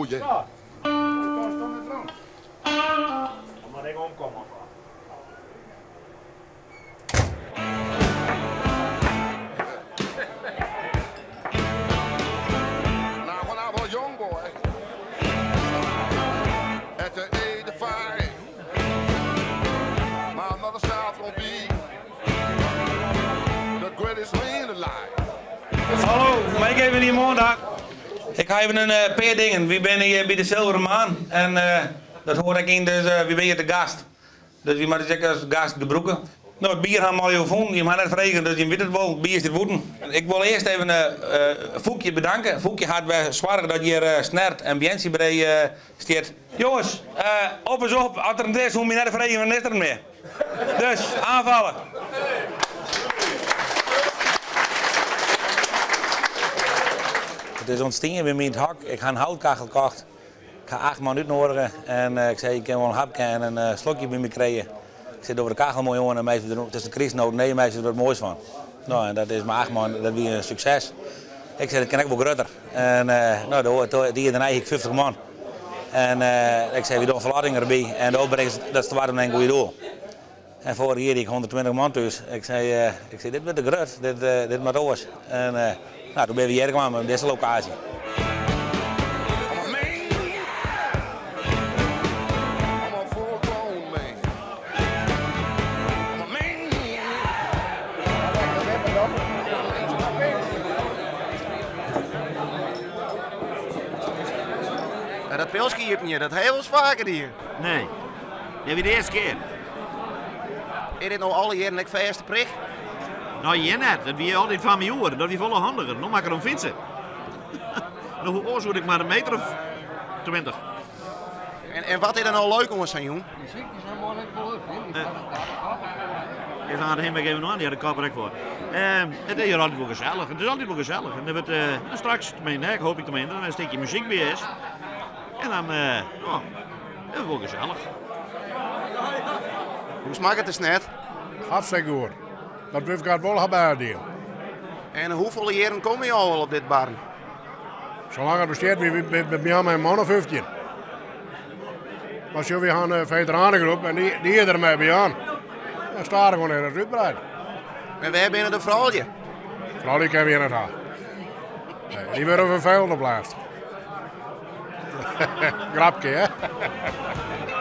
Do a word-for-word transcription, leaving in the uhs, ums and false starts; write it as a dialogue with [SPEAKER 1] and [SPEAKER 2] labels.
[SPEAKER 1] goed, hè?
[SPEAKER 2] Ja. Maar ik omkomen.
[SPEAKER 1] Now, when I was a young boy, at the age of five, my mother said I was gonna be the greatest man alive.
[SPEAKER 3] Hallo, maar ik even hier maandag. Ik ga even een uh, paar dingen. We zijn hier bij de Zilveren Maan en uh, dat hoor ik in, dus uh, we zijn hier de gast. Dus we moeten zeker als gast gebruiken. Nou, het bier gaan we al even vonden. Je mag net vregen, dus je weet het wel. Het bier is dit woeden. Ik wil eerst even uh, uh, Foekje bedanken. Foekje gaat bij zorgen dat hier uh, snert en Biensi bij uh, staat. Jongens, uh, op eens op. Als er een is, hoe je net vregen, dan is er meer. Dus, aanvallen. Het is ontstaan bij mij in het hak. Ik ga een houtkachel gekocht. Ik ga acht man uitnodigen en uh, ik zei ik kan wel een hapje en een uh, slokje bij me krijgen. Ik zit over de kachel mooi jongen en meisjes doen. Het is een christenoot, nee meisjes er wat moois van. Nou en dat is mijn acht man, dat was een succes. Ik zei dat kan ik wel groter. En uh, nou, die hier dan eigenlijk vijftig man. En uh, ik zei we doen een verlading erbij en de opbrengst dat is te waarde een goede doel. En vorig jaar had ik honderdtwintig man thuis. Ik zei, uh, ik zei dit wordt de groot, dit, uh, dit moet oors. En uh, nou, toen ben we hier gekomen op deze locatie.
[SPEAKER 4] Dat pilskiepje, dat heel eens vaker hier.
[SPEAKER 5] Nee, dat is de eerste keer.
[SPEAKER 4] Is dit nou alle jaren een verste prik?
[SPEAKER 5] Nou, je net. Dat wie altijd van mijn oren. Dat wie volle handiger. Nog makkelijker om fietsen. Nog hoe oor ik maar een meter of twintig.
[SPEAKER 4] En, en wat is er nou leuk om zijn jong?
[SPEAKER 5] Ik ga er helemaal even aan, die had de kapper voor. Uh, het is hier altijd wel gezellig. Het is altijd wel gezellig. En dan wordt, uh, en straks, tenminste, ik hoop ik tenminste, dan een stukje muziek bij is. En dan, uh, oh, dat is wel gezellig.
[SPEAKER 4] Hoe smaakt het dus net?
[SPEAKER 6] Hartstikke goed. Dat wil ik wel hebben hier.
[SPEAKER 4] En hoeveel jaren kom je al op dit bar?
[SPEAKER 6] Zolang het bestaat, we bij mij mijn man of vijftien. Maar zo we gaan een veteranengroep en die, die is er mee bij aan. Dan staat er gewoon in het uitbreid.
[SPEAKER 4] En wij binnen de vrouwtje?
[SPEAKER 6] Vrouw die kan weer niet aan. Nee, die wordt over een veld opblaast. Grapje, hè?